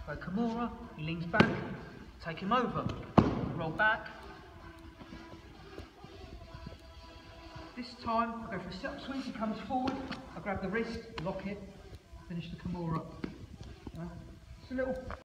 So Kimura, he leans back, take him over, roll back. This time I go for a sit-up swing, he comes forward, I grab the wrist, lock it, finish the Kimura. It's a little